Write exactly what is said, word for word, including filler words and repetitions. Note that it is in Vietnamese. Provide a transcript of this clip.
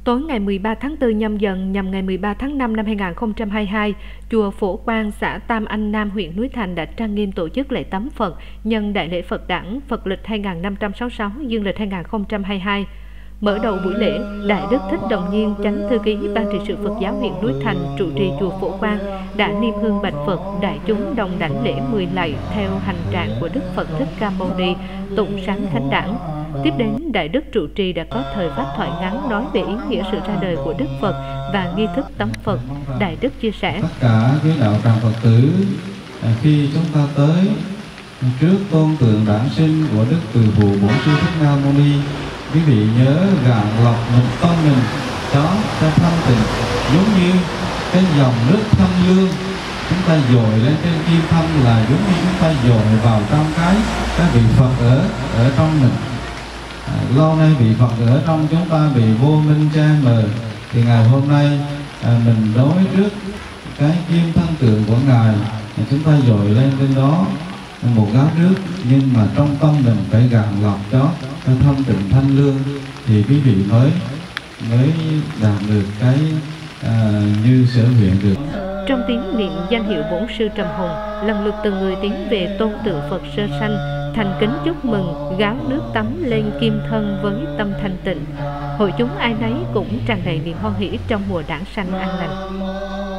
Tối ngày mười ba tháng tư nhâm dần nhằm ngày mười ba tháng năm năm hai nghìn không trăm hai mươi hai, chùa Phổ Quang, xã Tam Anh Nam, huyện Núi Thành đã trang nghiêm tổ chức lễ tắm Phật nhân đại lễ Phật đản Phật lịch hai nghìn năm trăm sáu mươi sáu, dương lịch hai nghìn không trăm hai mươi hai. Mở đầu buổi lễ, Đại Đức Thích Đồng Nhiên, Chánh Thư ký Ban trị sự Phật giáo huyện Núi Thành, trụ trì chùa Phổ Quang đã niêm hương bạch Phật, đại chúng đồng đảnh lễ mười lạy theo hành trạng của Đức Phật Thích Ca Mâu Ni, tụng sáng thánh đản. Tiếp đến, Đại Đức trụ trì đã có thời pháp thoại ngắn nói về ý nghĩa sự ra đời của Đức Phật và nghi thức tắm Phật. Đại Đức chia sẻ: Tất cả với đạo tràng Phật tử, khi chúng ta tới trước tôn tượng đản sinh của Đức Từ Phụ Bổn Sư Thích Ca Mâu Ni, quý vị nhớ gạn lọc một tâm mình đó cho thanh tịnh, giống như cái dòng nước thanh lương chúng ta dội lên trên kim thanh, là giống như chúng ta dội vào trong cái cái vị Phật ở ở trong mình. À, lâu nay vị Phật ở trong chúng ta bị vô minh che mờ, thì ngày hôm nay à, mình đối trước cái kim thân tượng của Ngài, chúng ta dội lên trên đó một gáo nước, nhưng mà trong tâm mình phải gạn lọc cho thanh tịnh thanh lương, thì quý vị mới mới đạt được cái à, như sở nguyện được. Trong tiếng niệm danh hiệu Bổn Sư Trầm Hùng, lần lượt từng người tiến về tôn tượng Phật sơ sanh, thành kính chúc mừng, gáo nước tắm lên kim thân với tâm thanh tịnh. Hội chúng ai nấy cũng tràn đầy niềm hoan hỷ trong mùa đản sanh an lành.